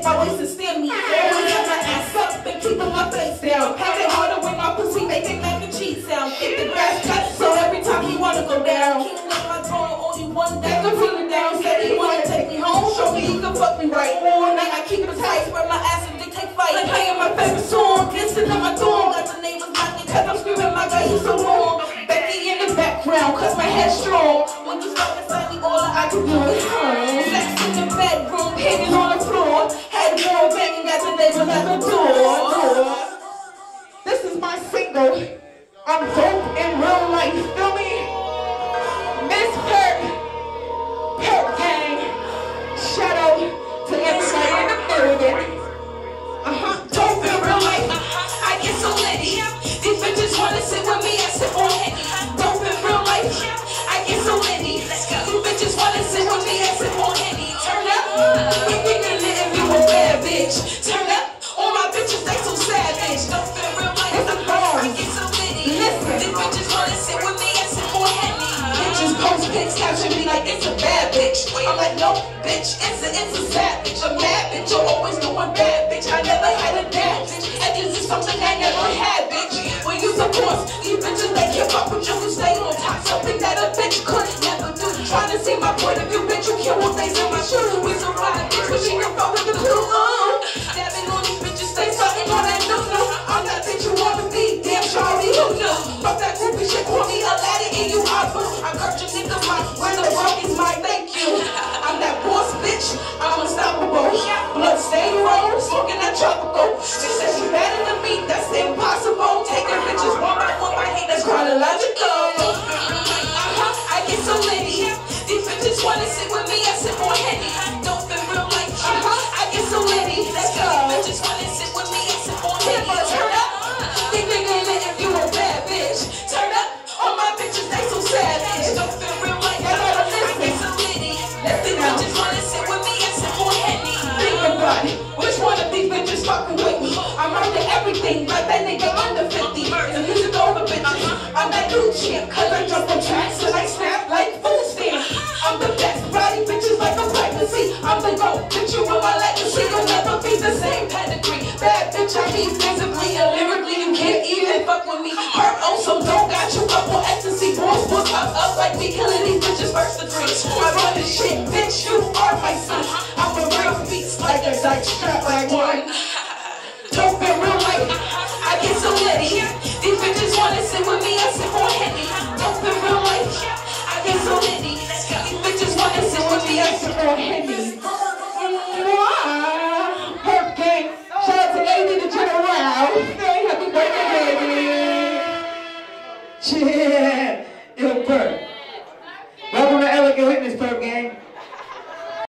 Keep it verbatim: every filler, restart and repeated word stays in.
my waist and steer me. Always got my ass up and keeping my face down. Have it harder with my pussy, making mac and cheese sound. Keep the grass cut, so every time he wanna go down. King like my throne, only one that can put it down. Said he wanna take me home, show me he can fuck me right. All night I keep it tight, spread my ass and dictate fight. Like playing my favorite song, dancing on my door. Got the neighbors knocking, cause I'm screaming my guy, he's so long. Becky in the background, cause my head's strong. When you start beside me, all I can do is hum. Sex in the bedroom, hanging on the floor. Head warm, banging at the neighbors at the door. This is my single. I'm dope in real life, feel me? Miss Perk, Perk Gang. Shout out to everybody in the building. Uh-huh, dope in real life. Uh-huh, I get so litty. These bitches wanna sit with me, I sit on Henny. Dope in real life. I get so litty. Let's go. These bitches wanna sit with me, I sit on Henny. Turn up. We nigga lit if you a bad bitch. Turn up. All my bitches, they so savage. Dope in real life. I get so litty. Listen. These bitches wanna sit with me, I sit on Henny. Bitches post pics, caption me like it's a bad bitch. I'm like, no, bitch, it's a, it's a savage. A mad bitch, you're always doing bad, bitch. I never had a dad, bitch. And this is something I never had, bitch. When you support these bitches, they give up with you to stay on top. Something that a bitch could never do. Trying to see my point of view, bitch, you kill what they in my shoes. We survive, bitch, but she can fuck with the crew. Dabbing on these bitches, they sucking on that no-no. I'm that bitch you wanna be, damn Charlie, who knew? Fuck that groupie shit, call me Aladdin and you Abu. I cut your niggas my, where the fuck is my thank you? I'm that boss bitch, I'm unstoppable. Blood stain roll, smoking that tropical. She said she better than me, that's impossible. Taking bitches one by one, I hate that's chronological. Uh-huh, I get so litty. These bitches wanna sit with me, I sit on Henny. Dope in real life. Uh-huh, I get so litty. Let's go. These bitches wanna sit with me, I sit on Henny. Turn up. These niggas lit if you a bad bitch. Turn up. All my bitches, they so savage. Dope in real life. I get so litty. These bitches wanna sit with me, I sit on Henny. Think about it. Which one of these bitches fucking with me? I'm under everything, like that nigga under fifty. The music over bitches. I'm that new chick, cause I jump on tracks and I snap like food stamps. I'm the best, body bitches like a pregnancy. I'm the GOAT, bitch, you with my legacy. You'll never be the same pedigree. Bad bitch, I mean physically and lyrically. You can't even fuck with me. Heart on some dope, got you up on ecstasy. Boys, boys, up, up like me, killing these bitches first degree. I run this shit, bitch, you are my son. I'm a real beast like a Dutch.